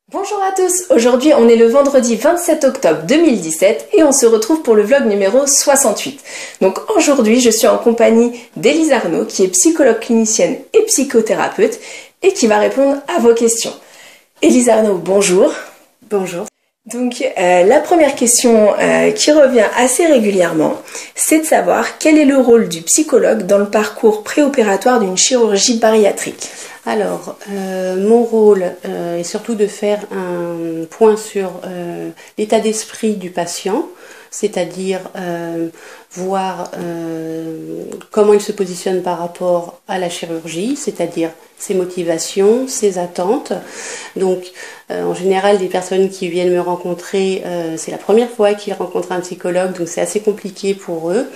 Bonjour à tous, aujourd'hui on est le vendredi 27 octobre 2017 et on se retrouve pour le vlog numéro 68. Donc aujourd'hui je suis en compagnie d'Élise Arnaud qui est psychologue clinicienne et psychothérapeute et qui va répondre à vos questions. Élise Arnaud, bonjour. Bonjour. Donc la première question qui revient assez régulièrement, c'est de savoir quel est le rôle du psychologue dans le parcours préopératoire d'une chirurgie bariatrique. Alors, mon rôle est surtout de faire un point sur l'état d'esprit du patient, c'est-à-dire voir comment il se positionne par rapport à la chirurgie, c'est-à-dire ses motivations, ses attentes. Donc, en général, les personnes qui viennent me rencontrer, c'est la première fois qu'ils rencontrent un psychologue, donc c'est assez compliqué pour eux.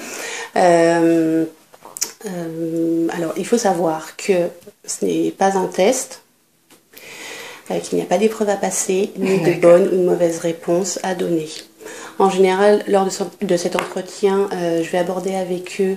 Alors, il faut savoir que ce n'est pas un test, qu'il n'y a pas d'épreuve à passer, ni de bonne ou de mauvaise réponse à donner. En général, lors de cet entretien, je vais aborder avec eux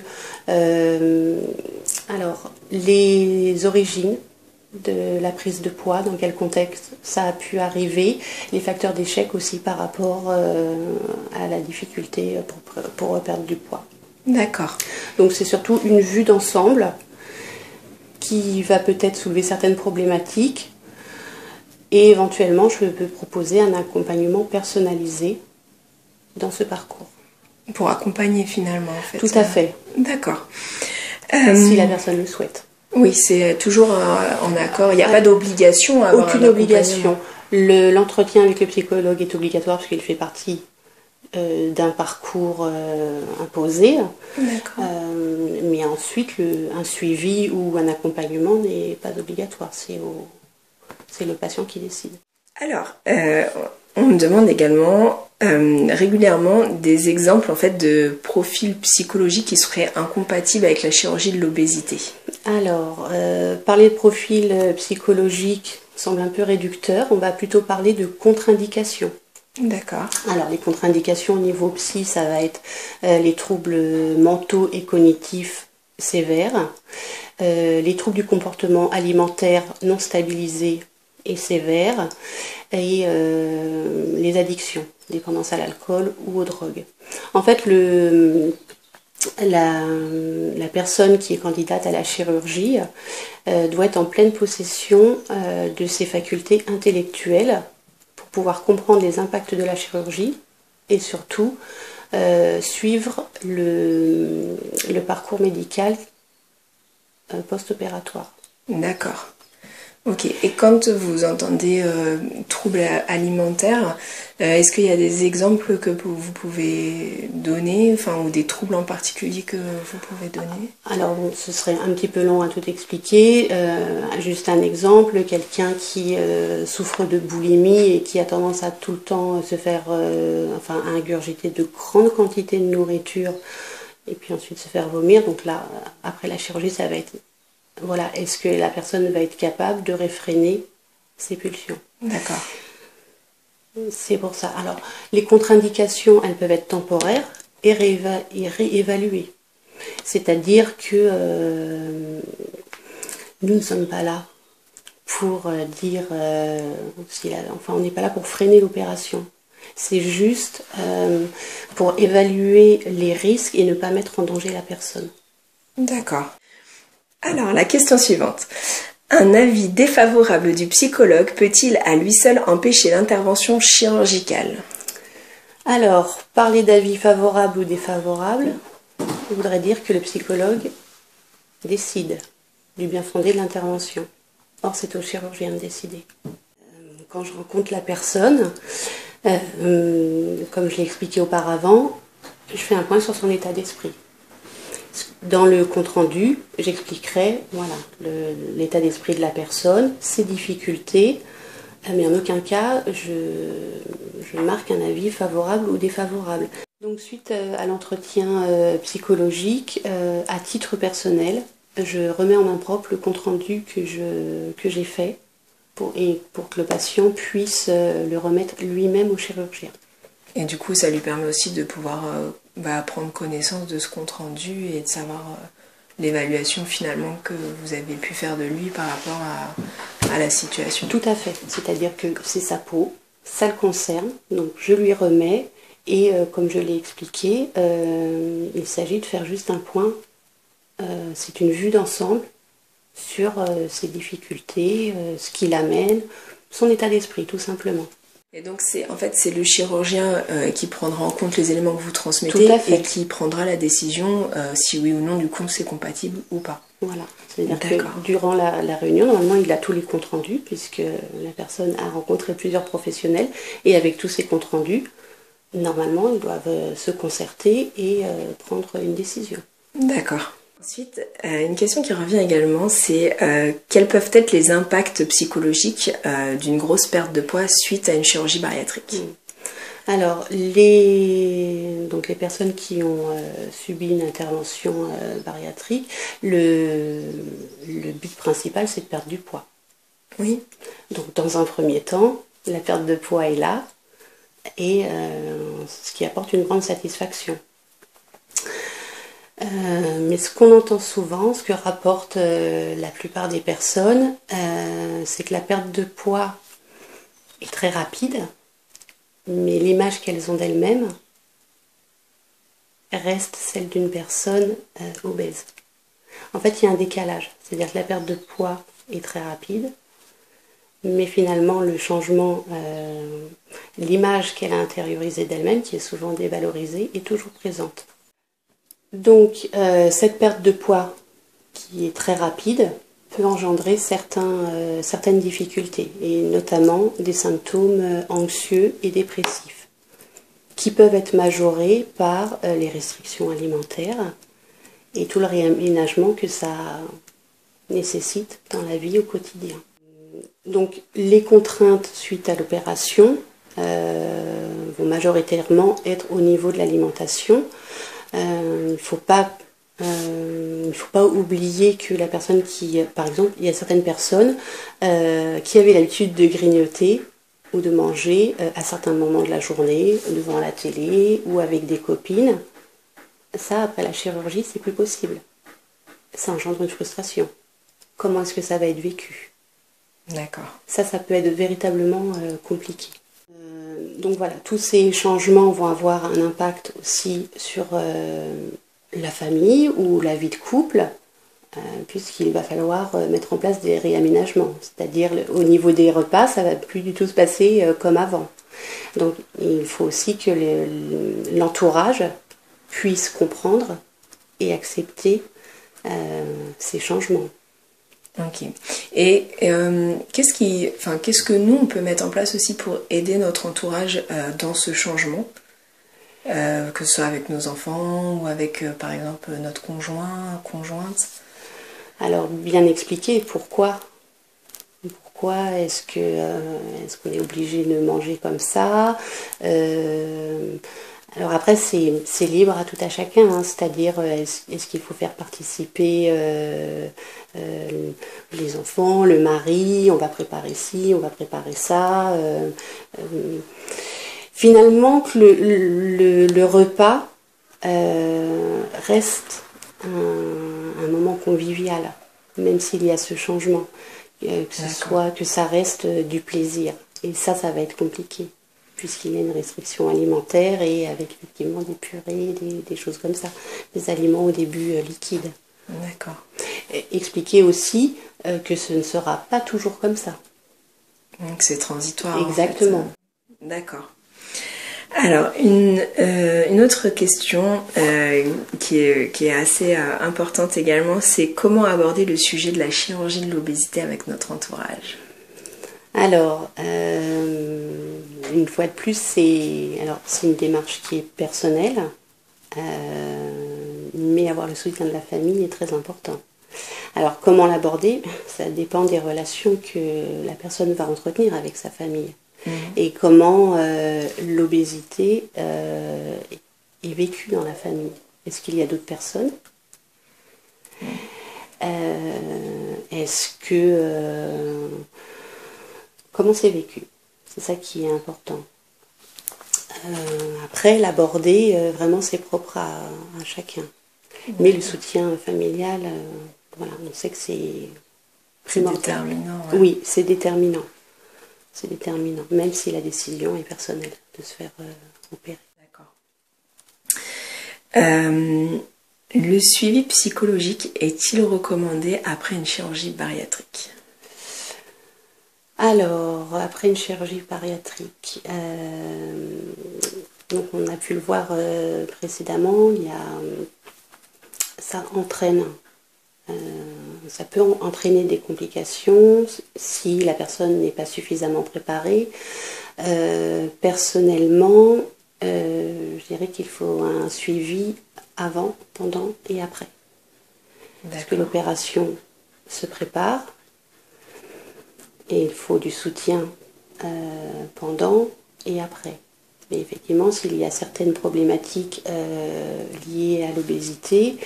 alors, les origines de la prise de poids, dans quel contexte ça a pu arriver, les facteurs d'échec aussi par rapport à la difficulté pour perdre du poids. D'accord. Donc c'est surtout une vue d'ensemble qui va peut-être soulever certaines problématiques et éventuellement je peux proposer un accompagnement personnalisé dans ce parcours. Pour accompagner finalement en fait. Tout à fait. D'accord. Si la personne le souhaite. Oui, c'est toujours en accord, il n'y a pas d'obligation à avoir aucune obligation. L'entretien avec le psychologue est obligatoire parce qu'il fait partie d'un parcours imposé, mais ensuite un suivi ou un accompagnement n'est pas obligatoire, c'est le patient qui décide. Alors, on me demande également régulièrement des exemples en fait de profils psychologiques qui seraient incompatibles avec la chirurgie de l'obésité. Alors, parler de profil psychologique semble un peu réducteur, on va plutôt parler de contre-indications. D'accord. Alors, les contre-indications au niveau psy, ça va être les troubles mentaux et cognitifs sévères, les troubles du comportement alimentaire non stabilisés et sévères, et les addictions, dépendance à l'alcool ou aux drogues. En fait, la personne qui est candidate à la chirurgie doit être en pleine possession de ses facultés intellectuelles, pouvoir comprendre les impacts de la chirurgie et surtout suivre le parcours médical post-opératoire. D'accord. Ok, et quand vous entendez troubles alimentaires, est-ce qu'il y a des exemples que vous pouvez donner, enfin, ou des troubles en particulier que vous pouvez donner? Alors, bon, ce serait un petit peu long à tout expliquer. Juste un exemple, quelqu'un qui souffre de boulimie et qui a tendance à tout le temps se faire, à ingurgiter de grandes quantités de nourriture et puis ensuite se faire vomir. Donc là, après la chirurgie, ça va être... Voilà, est-ce que la personne va être capable de réfréner ses pulsions? D'accord. C'est pour ça. Alors, les contre-indications, elles peuvent être temporaires et réévaluées. C'est-à-dire que nous ne sommes pas là pour dire... on n'est pas là pour freiner l'opération. C'est juste pour évaluer les risques et ne pas mettre en danger la personne. D'accord. Alors, la question suivante. Un avis défavorable du psychologue peut-il à lui seul empêcher l'intervention chirurgicale? Alors, parler d'avis favorable ou défavorable voudrait dire que le psychologue décide du bien fondé de l'intervention. Or, c'est au chirurgien de décider. Quand je rencontre la personne, comme je l'ai expliqué auparavant, je fais un point sur son état d'esprit. Dans le compte-rendu, j'expliquerai l'état d'esprit de la personne, ses difficultés, mais en aucun cas je marque un avis favorable ou défavorable. Donc suite à l'entretien psychologique, à titre personnel, je remets en main propre le compte-rendu que j'ai fait pour que le patient puisse le remettre lui-même au chirurgien. Et du coup, ça lui permet aussi de pouvoir prendre connaissance de ce compte rendu et de savoir l'évaluation finalement que vous avez pu faire de lui par rapport à la situation. Tout à fait. C'est-à-dire que c'est sa peau, ça le concerne, donc je lui remets et comme je l'ai expliqué, il s'agit de faire juste un point. C'est une vue d'ensemble sur ses difficultés, ce qui l'amène, son état d'esprit tout simplement. Et donc c'est le chirurgien qui prendra en compte les éléments que vous transmettez et qui prendra la décision si oui ou non du coup c'est compatible ou pas. Voilà, c'est-à-dire que durant la réunion, normalement il a tous les comptes rendus puisque la personne a rencontré plusieurs professionnels et avec tous ces comptes rendus, normalement ils doivent se concerter et prendre une décision. D'accord. Ensuite, une question qui revient également, c'est quels peuvent être les impacts psychologiques d'une grosse perte de poids suite à une chirurgie bariatrique? Alors, les personnes qui ont subi une intervention bariatrique, le but principal, c'est de perdre du poids. Oui. Donc, dans un premier temps, la perte de poids est là, et ce qui apporte une grande satisfaction. Mais ce qu'on entend souvent, ce que rapportent la plupart des personnes, c'est que la perte de poids est très rapide, mais l'image qu'elles ont d'elles-mêmes reste celle d'une personne obèse. En fait, il y a un décalage, c'est-à-dire que la perte de poids est très rapide, mais finalement le changement, l'image qu'elle a intériorisée d'elle-même, qui est souvent dévalorisée, est toujours présente. Donc cette perte de poids qui est très rapide peut engendrer certaines difficultés, et notamment des symptômes anxieux et dépressifs, qui peuvent être majorés par les restrictions alimentaires et tout le réaménagement que ça nécessite dans la vie au quotidien. Donc les contraintes suite à l'opération vont majoritairement être au niveau de l'alimentation. Il ne faut pas oublier que la personne qui, par exemple, il y a certaines personnes qui avaient l'habitude de grignoter ou de manger à certains moments de la journée, devant la télé ou avec des copines. Ça, après la chirurgie, c'est plus possible. Ça engendre une frustration. Comment est-ce que ça va être vécu? D'accord. Ça peut être véritablement compliqué. Donc voilà, tous ces changements vont avoir un impact aussi sur la famille ou la vie de couple, puisqu'il va falloir mettre en place des réaménagements. C'est-à-dire au niveau des repas, ça ne va plus du tout se passer comme avant. Donc il faut aussi que l'entourage puisse comprendre et accepter ces changements. Ok. Et qu'est-ce que nous on peut mettre en place aussi pour aider notre entourage dans ce changement, que ce soit avec nos enfants ou avec par exemple notre conjointe? Alors bien expliquer pourquoi est-ce qu'on est obligé de manger comme ça. Alors après, c'est libre à tout à chacun, hein, c'est-à-dire est-ce qu'il faut faire participer les enfants, le mari, on va préparer ci, on va préparer ça. Finalement, que le repas reste un moment convivial, même s'il y a ce changement, que ça reste du plaisir. Et ça va être compliqué, puisqu'il y a une restriction alimentaire et avec effectivement des purées, des choses comme ça, des aliments au début liquides. D'accord. Expliquer aussi que ce ne sera pas toujours comme ça. Donc c'est transitoire. Exactement. En fait. D'accord. Alors, une autre question qui est assez importante également, c'est comment aborder le sujet de la chirurgie de l'obésité avec notre entourage? Alors, une fois de plus, c'est une démarche qui est personnelle, mais avoir le soutien de la famille est très important. Alors, comment l'aborder? Ça dépend des relations que la personne va entretenir avec sa famille. Et comment l'obésité est vécue dans la famille. Est-ce qu'il y a d'autres personnes? Comment c'est vécu? C'est ça qui est important. Après, l'aborder, vraiment, c'est propre à chacun. Mais le soutien familial, voilà, on sait que primordial. C'est déterminant. Ouais. Oui, c'est déterminant. C'est déterminant, même si la décision est personnelle de se faire opérer. D'accord. Le suivi psychologique est-il recommandé après une chirurgie bariatrique? Alors, après une chirurgie bariatrique, donc on a pu le voir précédemment, ça entraîne. Ça peut entraîner des complications si la personne n'est pas suffisamment préparée. Personnellement, je dirais qu'il faut un suivi avant, pendant et après. Parce que l'opération se prépare et il faut du soutien pendant et après. Mais effectivement, s'il y a certaines problématiques liées à l'obésité,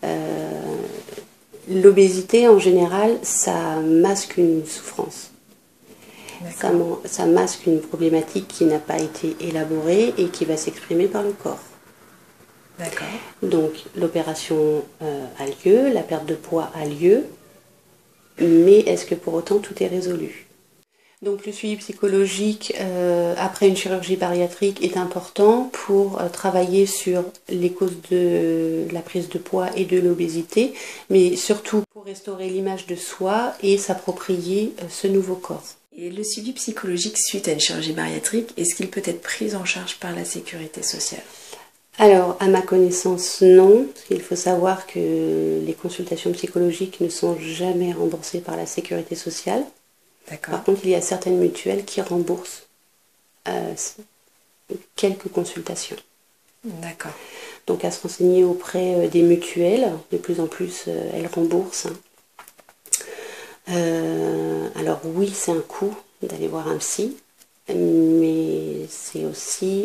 l'obésité, en général, ça masque une souffrance. Ça masque une problématique qui n'a pas été élaborée et qui va s'exprimer par le corps. D'accord. Donc, l'opération a lieu, la perte de poids a lieu, mais est-ce que pour autant tout est résolu? Donc, le suivi psychologique après une chirurgie bariatrique est important pour travailler sur les causes de la prise de poids et de l'obésité, mais surtout pour restaurer l'image de soi et s'approprier ce nouveau corps. Et le suivi psychologique suite à une chirurgie bariatrique, est-ce qu'il peut être pris en charge par la sécurité sociale? Alors, à ma connaissance, non. Il faut savoir que les consultations psychologiques ne sont jamais remboursées par la sécurité sociale. Par contre, il y a certaines mutuelles qui remboursent quelques consultations. D'accord. Donc, à se renseigner auprès des mutuelles. De plus en plus, elles remboursent. Alors oui, c'est un coût d'aller voir un psy, mais c'est aussi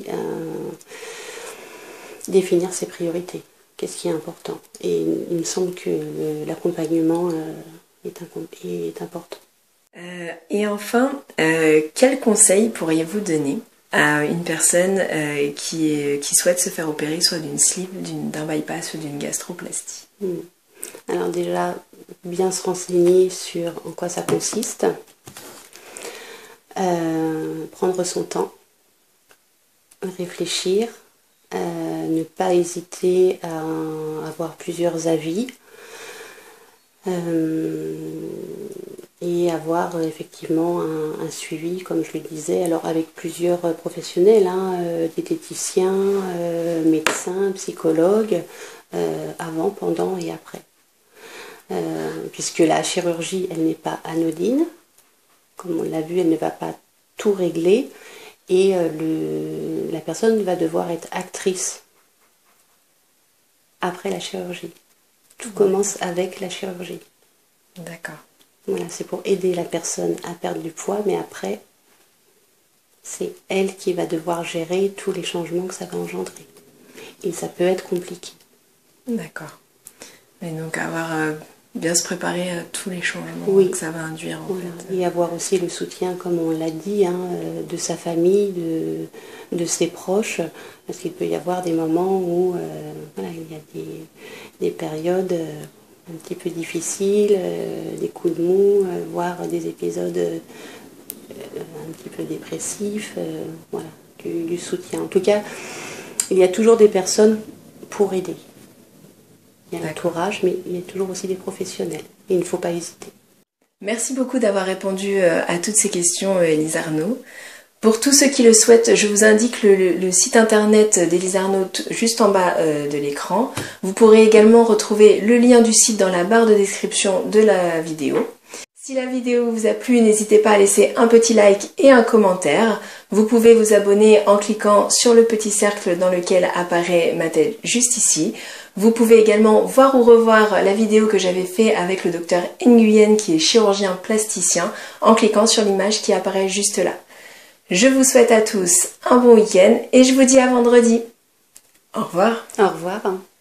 définir ses priorités. Qu'est-ce qui est important? Et il me semble que l'accompagnement est important. Et enfin, quel conseil pourriez-vous donner à une personne qui souhaite se faire opérer soit d'une sleeve, d'un bypass ou d'une gastroplastie? Alors déjà, bien se renseigner sur en quoi ça consiste, prendre son temps, réfléchir, ne pas hésiter à avoir plusieurs avis et avoir effectivement un suivi, comme je le disais, alors avec plusieurs professionnels, diététiciens, médecins, psychologues, avant, pendant et après. Puisque la chirurgie, elle n'est pas anodine, comme on l'a vu, elle ne va pas tout régler, et la personne va devoir être actrice après la chirurgie. Tout commence avec la chirurgie. D'accord. Voilà, c'est pour aider la personne à perdre du poids, mais après, c'est elle qui va devoir gérer tous les changements que ça va engendrer. Et ça peut être compliqué. D'accord. Et donc bien se préparer à tous les changements que ça va induire. En fait. Et avoir aussi le soutien, comme on l'a dit, de sa famille, de ses proches, parce qu'il peut y avoir des moments où il y a des périodes un petit peu difficiles, des coups de mou, voire des épisodes un petit peu dépressifs, du soutien. En tout cas, il y a toujours des personnes pour aider. Il y a l'entourage, mais il y a toujours aussi des professionnels. Et il ne faut pas hésiter. Merci beaucoup d'avoir répondu à toutes ces questions, Élise Arnaud. Pour tous ceux qui le souhaitent, je vous indique le site internet d'Élise Arnaud juste en bas de l'écran. Vous pourrez également retrouver le lien du site dans la barre de description de la vidéo. Si la vidéo vous a plu, n'hésitez pas à laisser un petit like et un commentaire. Vous pouvez vous abonner en cliquant sur le petit cercle dans lequel apparaît ma tête juste ici. Vous pouvez également voir ou revoir la vidéo que j'avais fait avec le docteur Nguyen qui est chirurgien plasticien en cliquant sur l'image qui apparaît juste là. Je vous souhaite à tous un bon week-end et je vous dis à vendredi. Au revoir. Au revoir.